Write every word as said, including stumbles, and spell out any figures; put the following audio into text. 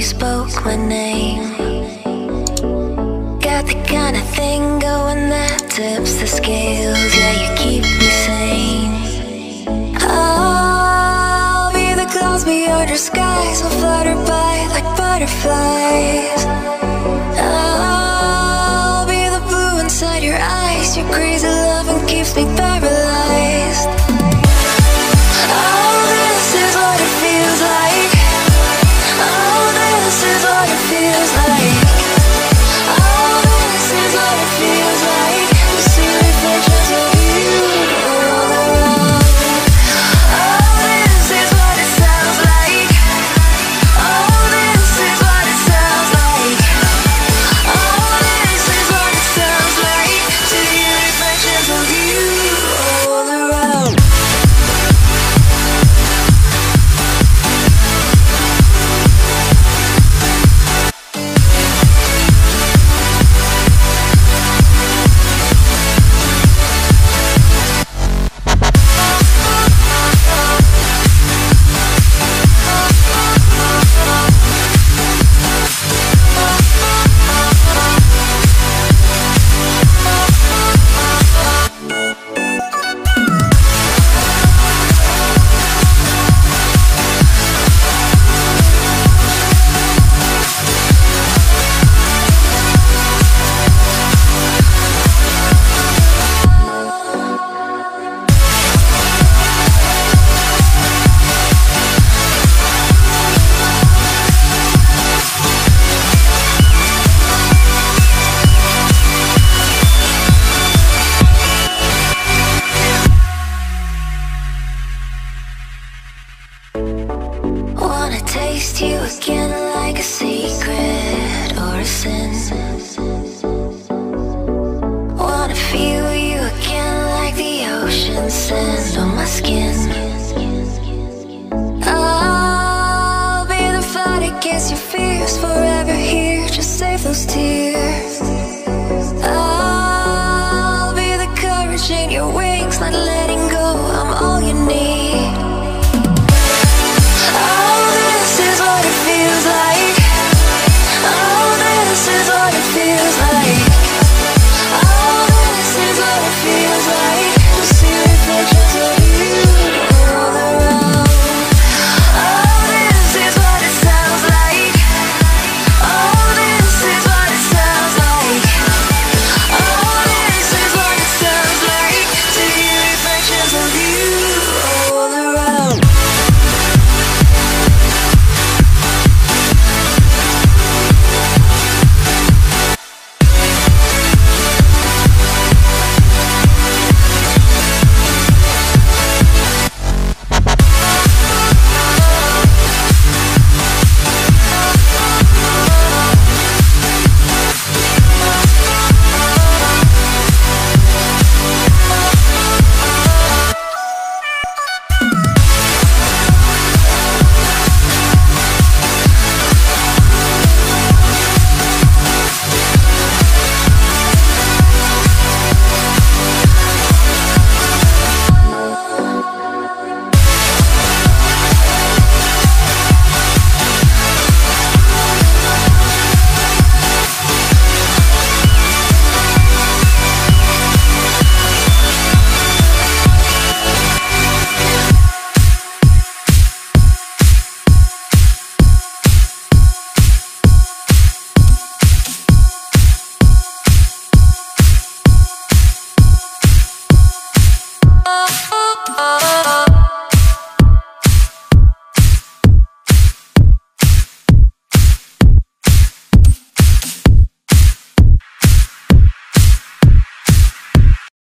spoke my name. Got the kind of thing going that tips the scales. Yeah, you keep me sane. I'll be the clouds beyond your skies. I'll flutter by like butterflies. I'll be the blue inside your eyes. Your crazy loving keeps me paralyzed. Oh, this is what it feels like. Oh, this is what it feels like. Oh, this is what it feels like to see reflections of you all around. Oh, this is what it sounds like. Oh, this is what it sounds like. Oh, this is what it sounds like to hear reflections of you all around. Wanna taste you again like a secret or a sin. Wanna feel you again like the ocean sand on my skin. I'll be the fight against your fears, forever here, just save those tears.